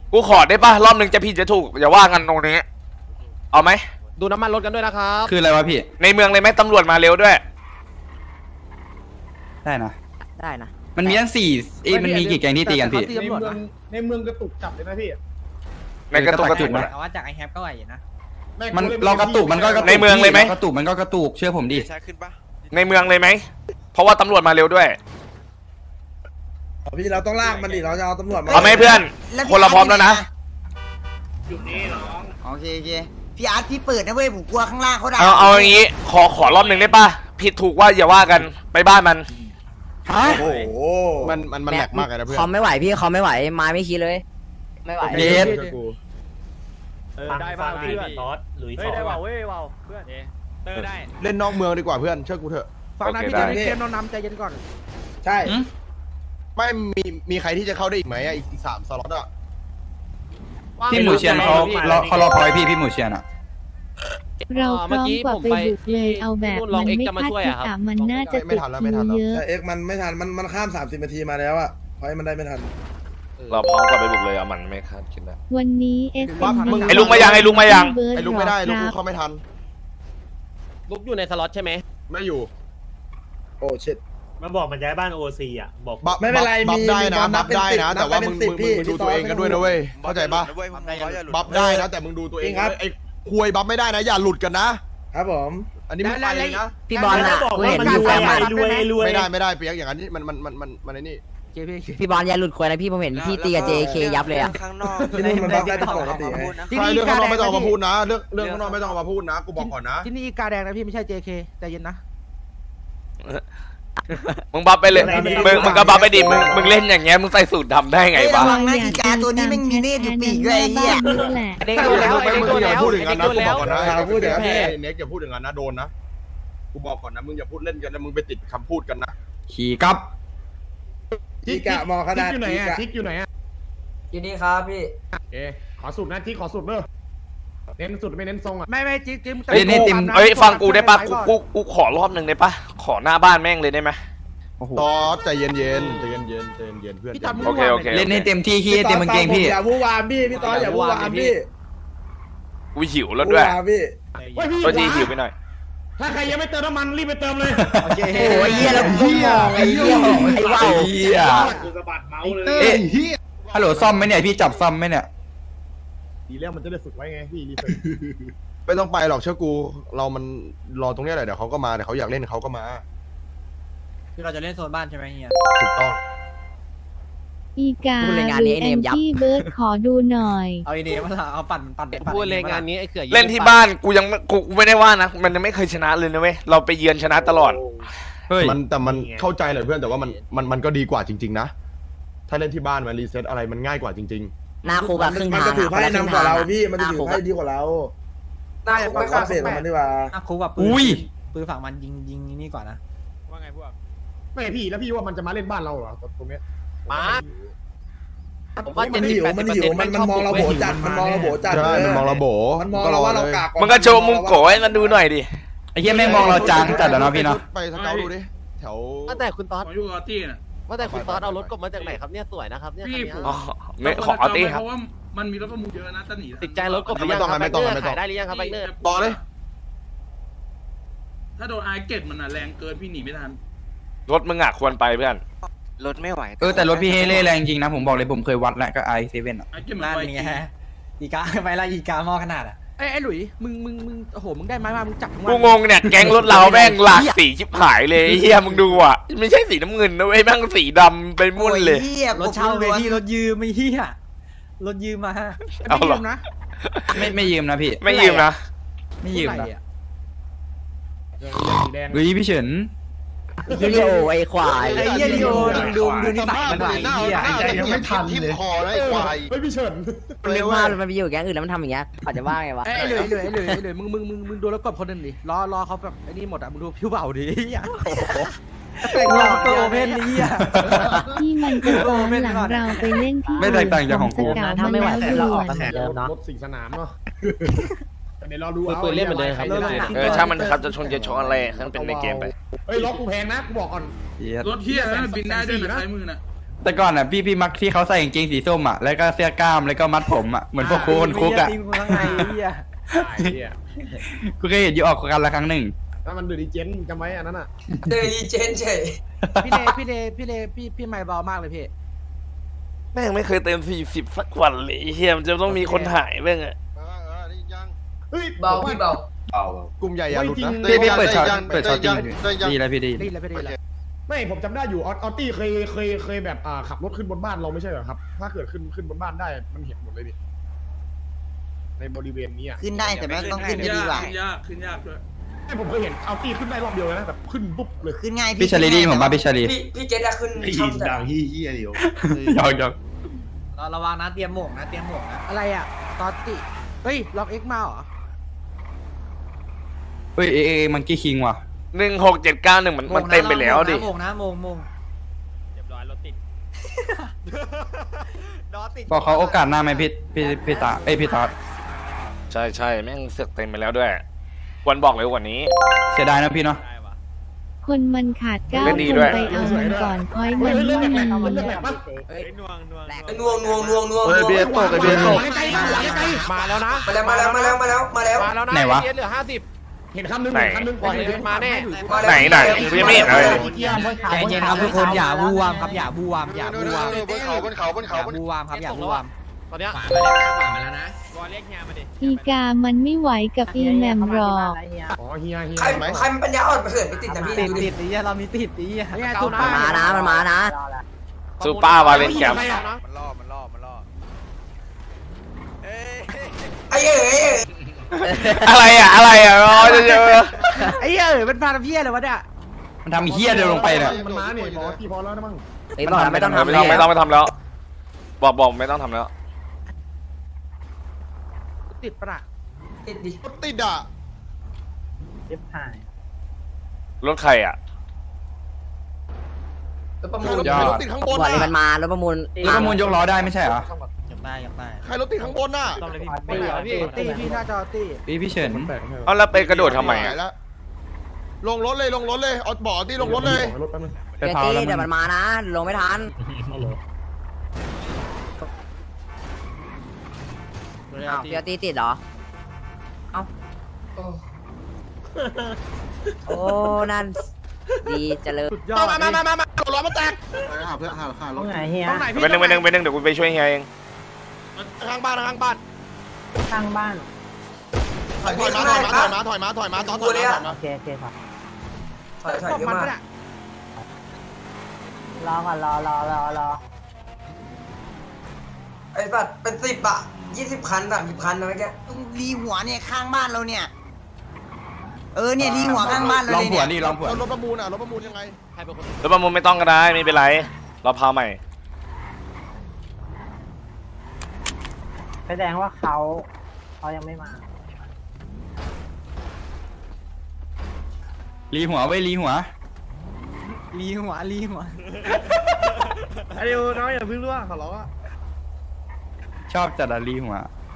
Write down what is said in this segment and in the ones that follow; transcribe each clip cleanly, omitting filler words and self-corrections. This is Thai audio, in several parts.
กูขอได้ป่ะรอบหนึ่งจะผิดจะถูกอย่าว่ากันตรงนี้เอาไหมดูน้ำมันรถกันด้วยนะครับคืออะไรวะพี่ในเมืองเลยไหมตำรวจมาเร็วด้วยได้นะนะมันมีทั้งมันมีกี่แก๊งที่ตีกันพี่ในเมืองกระตุกจับเลยนะพี่ในกระตุกนะว่าจากไอแฮปก็ไหวนะมันเรากระตุกมันก็ในเมืองเลยไหมกระตุกมันก็กระตุกเชื่อผมดิในเมืองเลยไหมเพราะว่าตำรวจมาเร็วด้วยพี่เราต้องลากมันดิเราจะเอาตำรวจมาเอาไหมเพื่อนคนเราพร้อมแล้วนะอยู่นี่น้องโอเคพี่อาร์ตพี่เปิดนะเว้ยผมกลัวข้างล่างเขาด่าเอาอย่างนี้ขอรอบหนึ่งได้ป่ะผิดถูกว่าอย่าว่ากันไปบ้านมันโอ้โหมันแหลกมากเลยนะเพื่อนเขาไม่ไหวพี่เขาไม่ไหวมาไม่คิดเลยไม่ไหวเย็นได้ป่าวเพื่อนตอสหรือได้ป่าวเว้ยป่าวเพื่อนเตอร์ได้เล่นนอกเมืองดีกว่าเพื่อนเชื่อกูเถอะฟังนะพี่เดี๋ยวเกมน้ำใจเย็นก่อนใช่ไม่มีใครที่จะเข้าได้อีกไหมอีก3 สล็อตอ่ะพี่หมูเชียนเขารอคอยพี่หมูเชียนอ่ะเราพร้อมกว่าไปบุกเลยเอาแบบมันไม่คาดคิดอ่ะมันน่าจะติดคิวเยอะแต่เอ็กมันไม่ทันมันข้าม30 นาทีมาแล้วอ่ะเพราะมันได้ไม่ทันเราพร้อมกว่าไปบุกเลยเอามันไม่คาดคิดนะวันนี้เอ็กไอ้ลุงมายังไอ้ลุงไม่ได้ลุงเขาไม่ทันลุกอยู่ในสล็อตใช่ไหมไม่อยู่โอ้เช็ดมาบอกมันย้ายบ้านโอซีอ่ะบอกไม่เป็นไรบัฟได้นะบัฟได้นะแต่ว่ามึงดูตัวเองกันด้วยนะเว้ยเข้าใจปะบัฟได้นะแต่มึงดูตัวเองไอ้ควยบัฟไม่ได้นะอย่าหลุดกันนะครับผมอันนี้ไม่ไปเลยนะพี่บอลนะกูเห็นอยู่แฟมไม่ได้เปียกอย่างนั้นมันไอ้นี่พี่บอลอย่าหลุดควยนะพี่ผมเห็นพี่ตีกับ JK ยับเลยอะข้างนอกที่นี่มันบัฟได้ปกติเรื่องข้างนอกไม่ต้องมาพูดนะเรื่องข้างนอกไม่ต้องมาพูดนะกูบอกก่อนนะที่นี่กาแดงนะพี่ไม่ใช่ JK ใจเย็นนะมึงบัฟไปเลยมึงก็บัฟไปดิมึงเล่นอย่างเงี้ยมึงใส่สูตรดำได้ไงวะระวังนะอีกาตัวนี้มันมีเนตอยู่ปีกด้วยไอ้เหี้ยเด็กดูแล้วพูดถึงกันนะกูบอกก่อนนะพูดถึงเน็กอย่าพูดถึงกันนะโดนนะกูบอกก่อนนะมึงอย่าพูดเล่นกันนะมึงไปติดคำพูดกันนะขี่กับทิกะมอขนาดทิกอยู่ไหนอยู่นี่ครับพี่ขอสูตรนะทิกขอสูตรเนอะเน้นสุดไม่เน้นทรงอ่ะไม่จิ๊กฟังกูได้ปะกูขอรอบหนึ่งได้ปะขอหน้าบ้านแม่งเลยได้ไหมต่อใจเย็นเพื่อนโอเคเล่นให้เต็มที่ขี้เต็มเกงพี่อย่าวู่วามพี่ต่ออย่าวู่วามพี่กูหิวแล้วด้วยตัวทีหิวไปหน่อยถ้าใครยังไม่เติมน้ำมันรีบไปเติมเลยโอเคโอ้ยเหี้ยแล้วกูมองไอ้เหี้ยไอ้ว้าวเหี้ยสะบัดเมาส์เลยฮัลโหลซ่อมไหมเนี่ยพี่จับซ่อมไหมเนี่ยดีแล้วมันจะได้ฝึกไว้ไงพี่รีเฟรชไม่ต้องไปหรอกเชื่อกูเรามันรอตรงนี้แหละเดี๋ยวเขาก็มาเดี๋ยวเขาอยากเล่นเขาก็มาคือเราจะเล่นโซนบ้านใช่ไหมเฮียถูกต้องอีกาหรือแอนตี้เบิร์ดขอดูหน่อยเอาอีเนมมาเอาปั่นพูดเลยงานนี้ไอ้เขื่อเล่นที่บ้านกูไม่ได้ว่านะมันยังไม่เคยชนะเลยนะเว้ยเราไปเยือนชนะตลอดแต่มันเข้าใจเลยเพื่อนแต่ว่ามันก็ดีกว่าจริงๆนะถ้าเล่นที่บ้านมันรีเซ็ตอะไรมันง่ายกว่าจริงๆหน้าคูแบบครึ่งทางมันจะถือไพ่นำกว่าเราพี่มันจะถือไพ่ดีกว่าเราหน้าคูแบบเปลี่ยนมันดีกว่าหน้าคูแบบปืนฝั่งมันยิงนี่กว่านะว่าไงพวกไม่พี่แล้วพี่ว่ามันจะมาเล่นบ้านเราเหรอตรงนี้มาผมว่ามันหิวมันมองเราโบจัดมันมองเราโบจัดใช่มันมองเราโบมันมองเราว่าเรากากมันก็โชว์มุมโกยมันดูหน่อยดิไอ้เหี้ยไม่มองเราจังจัดแล้วเนาะพี่เนาะไปสเกลดูดิแถวว่าแต่คุณต๊อดอยู่กับตี้น่ะว่าแต่คุณต๊อดเอารถกบมาจากไหนครับเนี่ยสวยนะครับเนี่ยพี่ไม่ขอเอาตี้ครับเพราะว่ามันมีรถประมูลเยอะนะตั้งหนีติดใจรถกบไม่ต้องขายได้หรือยังครับแบงค์เนอร์ต่อเลยถ้าโดนไอเก็ตมันแรงเกินพี่หนีไม่ทันรถมึงอ่ะควรไปเพื่อนรถไม่ไหวแต่รถพี่เฮเล่แรงจริงนะผมบอกเลยผมเคยวัดแล้วก็ไอเซเว่นอ่ะนั่นไงอีกาไปละอีกาหม้อขนาดอ่ะไอ้หลุยมึงโอ้โหมึงได้ไม้มามึงจับกูงงเนี่ยแก๊งรถเราแม่งหลากสีชิบหายเลยเฮียมึงดูอ่ะไม่ใช่สีน้ำเงินนะเว้ยแม่งสีดำไปมุ่นเลยรถเช่าเลยพี่รถยืมไม่เฮียรถยืมมาไม่ยืมนะไม่ยืมนะพี่ไม่ยืมนะไม่ยืมนะเฮ้ยพี่เฉินเยโอไอควายไอเยโอดูนิสัยมันไหวเฮียยังไม่ทันเลยคอแล้วไอควายไม่พี่เฉินเร็วมากมันไปอยู่แก๊งอื่นแล้วมันทำอย่างเงี้ยเขาจะว่าไงวะไอ้เลยมึงดูแล้วกบคนนึงดิรอเขาแบบไอ้นี่หมดอ่ะมึงดูผิวเบาดิเฮียแต่งรอบตัวเพนนี่อ่ะที่มันจะโกงหลังเราไปเล่นที่ไม่แตกต่างจากของกูนะถ้าไม่ไหวเราออกกันเดิมเนาะรถ4 สนามเนาะเดี๋ยวเราดูปืนเล่นเหมือนเดิมครับช่างมันครับจะชนจะชนอะไรนั่นเป็นในเกมไปเฮ้ยล็อกกูแพงนะกูบอกก่อนรถเที่ยนะบินได้ด้วยนะใช้มือน่ะแต่ก่อนอ่ะพี่มักที่เขาใส่กางเกงสีส้มอ่ะแล้วก็เสื้อกล้ามแล้วก็มัดผมอ่ะเหมือนพวกคนคุกอ่ะกูเคยเห็นอยู่ออกกันละครั้งหนึ่งถ้ามันเดลิเจนจำไว้อันนั้นอ่ะเดลีเจนเฉยพี่ไม่เบามากเลยพี่แม่งไม่เคยเต็ม40สักวันเลยเฮียมันจะต้องมีคนหายบ้างอะเฮ้ยเบาพี่เบากลุ่มใหญ่อย่าหลุดนะพี่เปิดช็อตจริงดีแล้วพี่ดีได้แล้วพี่ได้แล้วไม่ผมจำได้อยู่ออตตี้เคยแบบขับรถขึ้นบนบ้านเราไม่ใช่เหรอครับถ้าเกิดขึ้นบนบ้านได้มันเห็นหมดเลยดิในบริเวณนี้อ่ะขึ้นได้แต่แม่งต้องขึ้นดีกว่าขึ้นยากด้วยผมเคยเห็นออตตี้ขึ้นได้รอบเดียวนะแบบขึ้นปุ๊บเลยขึ้นง่ายพี่ชาลีดีผมว่าพี่ชาลีพี่เจษอะขึ้นช่องแต่ดังเฮี้ยเดียวยอกระวังนะเตรียมหมวกนะเตรียมหมวกนะอะไรอ่ะตอตติเฮ้ยล็อกเอ็กมาเหรอเฮ้ยมันกี้คิงว่ะ 16,791มันเต็มไปแล้วดิโมงนะโมงเรียบร้อยรถติดบอกเขาโอกาสหน้าไหมพี่ตาพี่ตาใช่แม่งเสือกเต็มไปแล้วด้วยควรบอกเร็วกว่านี้เสียดายนะพี่เนาะคนมันขาด9 เล่คน นดีด้วยไปเอามันก่อนคอยมันว่ามันนวงเบียร์ตกเบียร์ตกมาแล้วนะมาแล้วไหนวะเหลือ50 เห็นคำนึงมาแน่ไหนยังไม่เห็นเลยใจเย็นครับทุกคนอย่าบูวามครับอย่าบูวามบนเขาบูวามครับอย่าบูวามตอนเนี้ยมาแล้วนะบอลเรียกเฮียมาดิอีกามันไม่ไหวกับอีแหมมหรอกอ๋อเฮียใครมันปัญญาอ่อนมาเหินไปติดนะพี่ติดนี่เรามีติดนี่ไงทุกมานะมันมานะซูเปอร์วาเลนแคมป์มันล่อไอ้อะไรอ่ะรอจะเจอไอ้เหี้ยเป็นพาราเพี้ยเลยวะเนี่ยมันทำเฮี้ยเดินลงไปเนี่ยมันมาเนี่ยบอกที่พอแล้วนะมั้งไม่ต้องทำไม่ต้องทำแล้วบอกไม่ต้องทำแล้วติดปะน่ะติดดิติดอ่ะรถใครอ่ะรถประมูลรถติดข้างบนวันนี้มันมารถประมูลแล้วประมูลยกล้อได้ไม่ใช่เหรออยากได้ใครรถติดข้างบนน่ะพี่หน้าจอตี้พี่เฉินเอาแล้วไปกระโดดทำไมอ่ะลงรถเลยเอาบอกที่ลงรถเลยไปเผาแล้วเดี๋ยวมันมานะลงไม่ทันพี่ตีติดเหรอเอ้าโอ้นั่นดีเจริญสุดยอดมาล้อมาแตกต้องไหนเฮียต้องไหนพี่เป็นหนึ่งเดี๋ยวกูไปช่วยเฮียเองข้างบ้านถอยมาตอนถอยมาโอเคครับถอยเยอะมากรอก่อนรอไอ้สัตว์เป็น10อ่ะ20 คัน30 คันนะเมื่อกี้รีหัวเนี่ยข้างบ้านเราเนี่ยเนี่ยรีหัวข้างบ้านเราลองเลยผัวเนี่ยดิลองผัวรถประมูลยังไงรถประมูลไม่ต้องก็ได้ไม่เป็นไรเราพาใหม่แสดงว่าเขายังไม่มารีหัวไว้รีหัวลีหัวไอ้เดี๋ยวน้อยอย่าเพิ่งร่วงขอร้องอ่ะชอบจัดรีหัว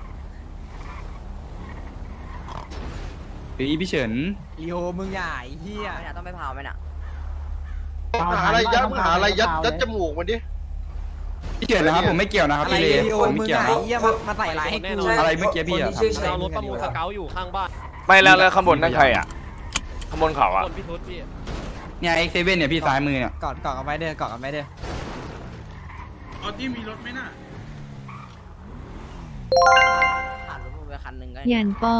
พี่เฉินลีโอมึงใหญ่เฮียต้องไปเผาไหมน่ะหาอะไรยัดจมูกมันดิพี่เฉินนะครับผมไม่เกี่ยวนะครับอะไรพี่เลลีโอผมมึไม่งเกี่ยวใหญ่เฮียมาใส่ร้ายให้กูอะไรเมื่อกี้พี่อะเรารถประมูลสเกลอยู่ข้างบ้านไม่แล้วข้างบนนั่นใครอ่ะข้างบนเขาอ่ะคนพี่ทุศพี่เนี่ยX7เนี่ยพี่ซ้ายมือเนี่ยกอดกันไว้เด้อกอดกันไว้เด้อออตี้มีรถไหมน่ะผ่านรถไปคันหนึ่งก็หยันปอย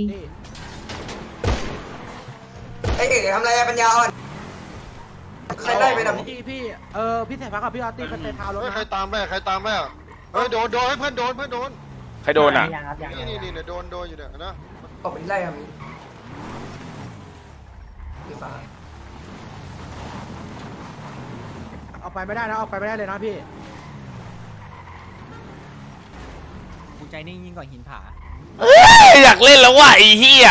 ไอ้เอ๋ทำอะไรปัญญาอ่อนใครได้ไปนะพี่พี่ใส่ฟ้ากับพี่ออตตี้เขาใส่เท้ารถใครตามแม่เฮ้ยโดนให้เพื่อนโดนใครโดนอ่ะนี่โดนอยู่เนี่ยนะตกเป็นไล่ครับพี่ฟ้าเอาไปไม่ได้นะเอาไปไม่ได้เลยนะพี่กูใจนิ่งยิ่งกว่าหินผาอยากเล่นแล้วว่ะไอ้เหี้ย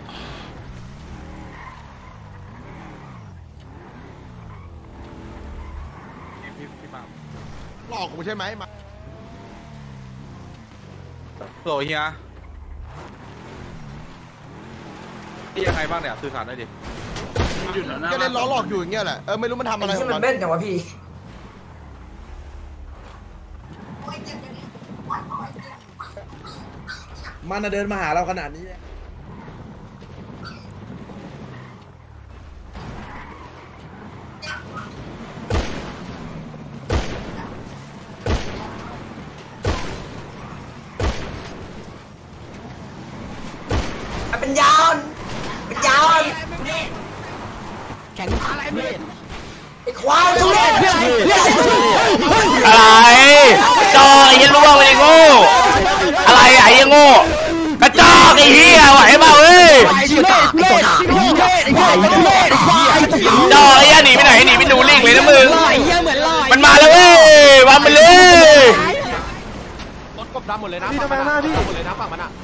หลอกกูใช่ไหมมาโหลเฮียพี่ยังไงบ้างเนี่ยสื่อสารได้ดิอยู่แถวหน้าก็เล่นล้อหลอกอยู่อย่างเงี้ยแหละไม่รู้มันทำอะไรที่มันเบ้นจังวะพี่มันเดินมาหาเราขนาดนี้เป็นยาวเป็นยาวแข่งอะไรไม่ไอ้ควายทุเรศอะไรจอไอ้ยันร่วงเลยโง่อะไรไอ้ยังโง่กระจอกไอ้เหี้ยไหวเปล่าเว้ยจอไอ้ยันหนีไปไหนหนีไปดูลิงเลยนะมึงมันมาแล้วเว้ยวางไปเลยรถกบดำหมดเลยนะฝั่งมันหมดเลยนะฝั่งมันอ่ะ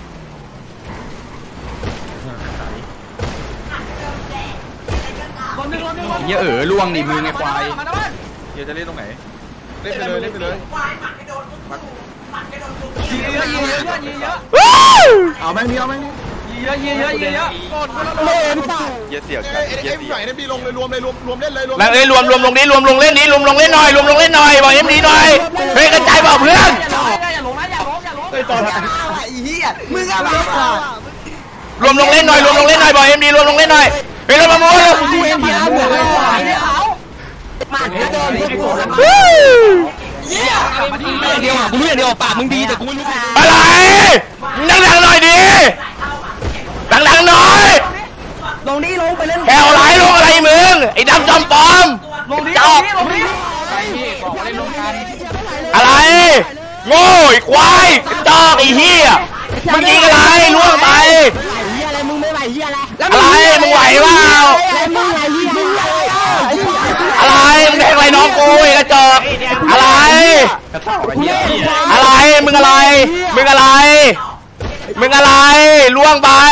เหี้ยล่วงดิมึงไอ้ควายเดี๋ยวจะเล่นตรงไหนเล่นไปเลยเล่นไปเลยเอาแม่งนี้เอาแม่งนี้เยอะเสี่ยวกันเอ็มไหนเนี่ยพี่ลงเลยรวมเลยรวมเล่นเลยรวมแล้วรวมลงนี้รวมลงเล่นนี้รวมลงเล่นหน่อยรวมลงเล่นหน่อยบอกเอ็มดีหน่อยเฮ้ยกระจายบอกเพื่อนไอ้เหี้ยมึงอะไรรวมลงเล่นหน่อยรวมลงเล่นหน่อยบอกเอ็มดีรวมลงเล่นหน่อยเฮ้ยเรามาโม้เดียวกูรู้อย่างเดียวปากมึงดีแต่กูไม่รู้อะไรดังๆหน่อยดิดังๆหน่อยลงนี่ลงไปเล่นแถวไหลลงอะไรมึงไอ้ดำจอมปลอมจอกอะไรโง่ไอ้ควายจอกไอ้เหี้ยมึงยิงอะไรล่วงไปอะไรมึงไม่ไหวเหี้ยอะไรอะไรมึงไหวเปล่าอะไรมึงแทงอะไรน้องกูไอ้กระจอกอะไรอะไรมึงอะไรมึงอะไรมึงอะไรล่วงไป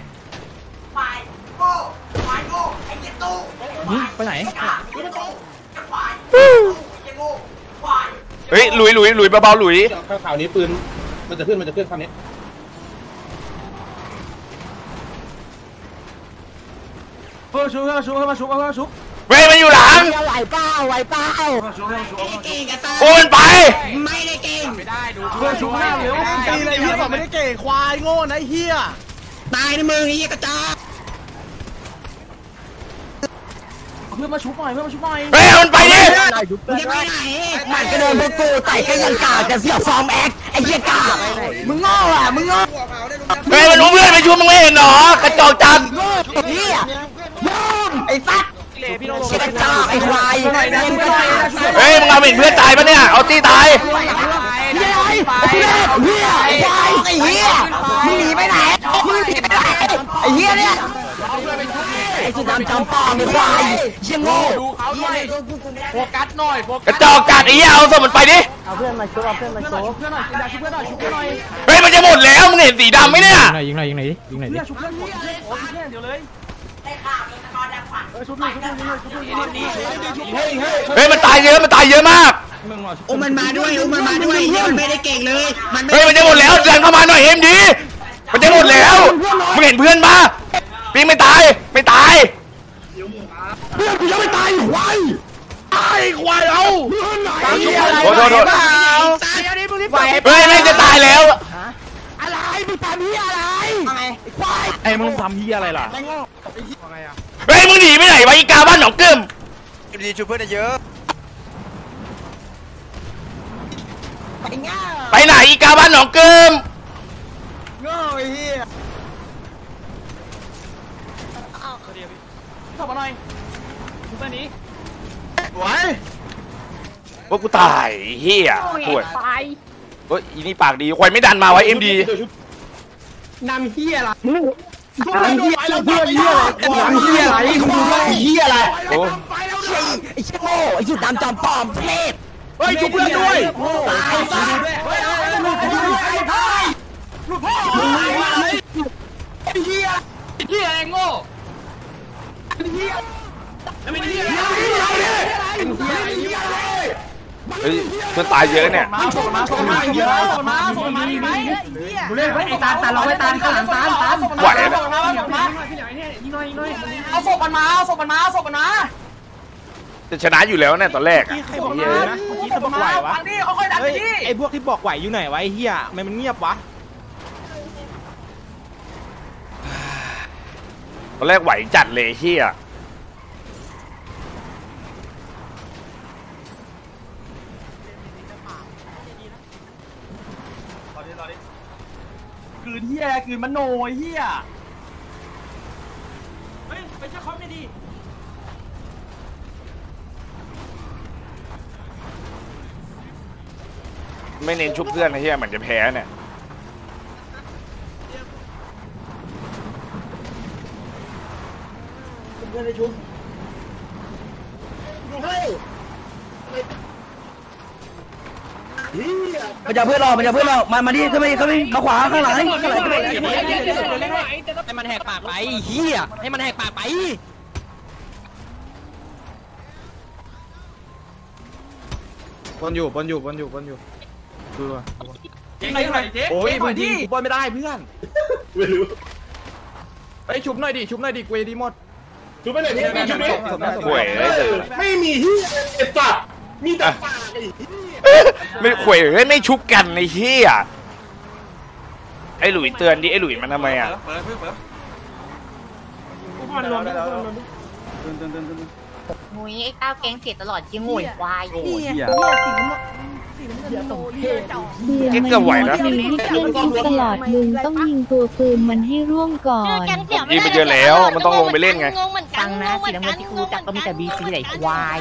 ไปไหนเฮ้ยหลุยเบาๆหลุยข่าวนี้ปืนมันจะขึ้นคำนี้เพื่อชุบเว้ยมันอยู่หลังไหวเปล่าโอ้มันไปไม่ได้เก่งไม่ได้ดูเพื่อชุบหน้าเร็วตีเลยเฮียบอกไม่ได้เก่งควายโง่นะเฮียตายนะมึงไอ้เหี้ยกระจอกเพื่อนมาชุบหน่อยเฮ้ยมันไปดิยังไม่ไหนมันก็เดินพวกกูไต่ก็ยังกาจะเสียฟอร์มแอคไอ้เหี้ยกามึงโง่อะมึงโง่เฮ้ยมันรู้เพื่อนไปชุบมึงไม่เห็นหรอกระจอกจังเหี้ยไอ้สัตว์กระจอกไอ้ควายเฮ้ยมึงเอาเห็นเพื่อนตายปะเนี่ยเอาตีตายไอ้เหี้ยมึงหนีไปไหนไอ้เหี้ยเนี่ยไอ้สุดดำจำปองไอ้ควายเชี่ยโง่โฟกัสหน่อยกระจอกกัดไอ้เหี้ยเอาศพมันไปดิเอาเพื่อนมาชุบเฮ้ยมันจะหมดแล้วมึงเห็นสีดำไหมเนี่ยยิงหน่อยดิชุบเพื่อนเดี๋ยวเลยเฮ้ยมันตายเยอะมากมันมาด้วยมันไม่ได้เก่งเลยเฮ้ยมันจะหมดแล้วเดินเข้ามาหน่อยเอ็มดีมันจะหมดแล้วมึงเห็นเพื่อนมาปิงไม่ตายเพื่อนกูยังไม่ตายควายเอาโทษเฮ้ยไม่จะตายแล้วอะไรมึงทำเหี้ยอะไรควายไอ้มึงทำเหี้ยอะไรล่ะเฮ้ยมึงหนีไปไหนวะอีกาบ้านหนองกึมดีชูเพื่อนเยอะไปไหนอีกาบ้านหนองกึมโง่ไอ้เหี้ยถอดมาหน่อยชุบไปนี้ไหวพวกกูตายเหี้ยป่วยเฮ้ยอีนี่ปากดีควายไม่ดันมาไว้เอ็มดีนำเหี้ยอะไรโอ้ไอ้เชี่ยโง่ไอ้สุดดำจอมปลอมเทพเฮ้ยชุบเพื่อนด้วยตายซะไอ้เหี้ยไอ้โง่เฮ้ยมันตายเยอะเนี่ยเล่นไอ้ตาเราไอ้ตาข้างหลังตาไหวไหมเอาศพมันมาจะชนะอยู่แล้วเนี่ยตอนแรกไอ้พวกที่บอกไหวอยู่ไหนวะไอ้เหี้ยมันเงียบวะตอนแรกไหวจัดเลยเฮียคืนเฮียคืนมโนเฮียเฮ้ยไปเช็คคอมดีไม่เน้นชุบเพื่อนนะเฮียเหมือนจะแพ้เนี่ยเพื่อนในชุบดูให้มันจะเพื่อนเรามาดิขึ้นมามาขวาข้างหลังให้มันแหกปากไปเฮียให้มันแหกปากไปบนอยู่ดูเจ๊โอ้ยมึงยิงกูบอลไม่ได้เพื่อนไม่รู้ไปชุบหน่อยดิกูดีหมดชุบไปไหนดิชุบดิไม่มีที่ไอ้สัตว์มีแต่ปากไอ้ไม่ขวยเลยไม่ชุบกันไอ้เฮียไอ้หลุยเตือนดิไอ้หลุยมันทำไมอ่ะงุยไอ้ก้าวแก๊งเสียตลอดจริงงุยควายเดือนมันมีที่เพื่อนคิดตลอดมึงต้องยิงตัวปืนมันให้ร่วงก่อนยิงไปเยอะแล้วมันต้องลงไปเล่นไงฟังนะสีน้ำเงินที่กูรู้จักก็มีแต่บีซีไหนควาย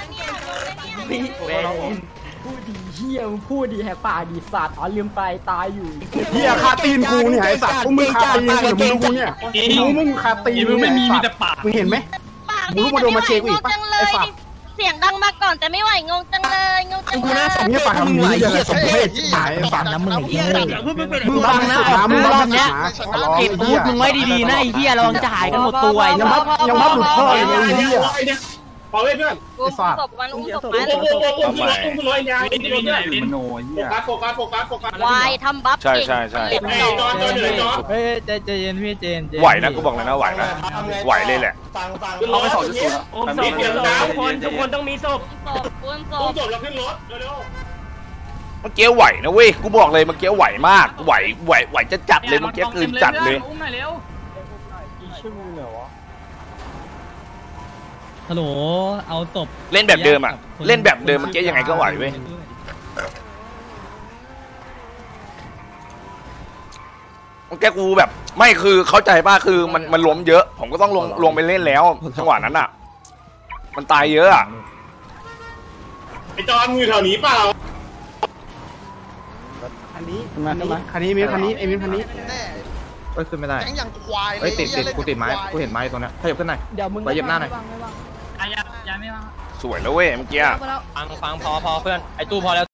พูดดีเฮียมึงพูดดีแหกปากดีสัตว์อ๋อลืมไปตายอยู่เฮียคาตีนกูเนี่ยไอ้สัตว์พวกมึงคาตีนกูเนี่ยมึงคาตีนมึงไม่มีแต่ปากมึงเห็นไหมมึงรู้มาโดนมาเชกูอีกปะไอ้สัตว์เสียงดังมาก่อนแต่ไม่ไหวงงจังเลยกูน่าสมเนี่ยปากมึงเหี้ยสมเพศหายฟังนะมึงไอ้เหี้ยมึงฟังนะมึงรอบเนี้ยเก็บพูดมึงไว้ดีๆนะไอ้เหี้ยระวังจะหายกันหมดตัวยังพับหลุดพ่อเลยไอ้เหี้ยพอเว้ยเพื่อนอุ้มศพมันอุ้มศพมันอุ้มร้อยยางมโนเหี้ยโฟกัสวายทำบัฟใช่เฮ้ยใจเย็นพี่เจนไหวนะกูบอกเลยนะไหวนะไหวเลยแหละเขาไป2.0 ทุกคนต้องมีศพแล้วขึ้นรถเร็วเมื่อกี้ไหวนะเว้ยกูบอกเลยเมื่อกี้ไหวมากไหวจะจัดเลยเมื่อกี้คืนจัดเลยฮัลโหลเอาศพเล่นแบบเดิมอ่ะเล่นแบบเดิมเมื่อกี้ยังไงก็ไหวเว้ยเมื่อกี้กูแบบไม่คือเข้าใจป่ะคือมันล้มเยอะผมก็ต้องลงไปเล่นแล้วจังหวะนั้นอ่ะมันตายเยอะอ่ะไอจอนอยู่แถวนี้เปล่าคันนี้มีคันนี้ไอ้มีคันนี้เอ้ยขึ้นไม่ได้อย่างควายเอ้ยติดกูติดไม้กูเห็นไม้ตรงนี้ขยับขึ้นหน่อยไปเหยียบหน้าหน่อยสวยแล้วเว้ยเมื่อกี้ฟังพอเพื่อนไอ้ตู้พอแล้ว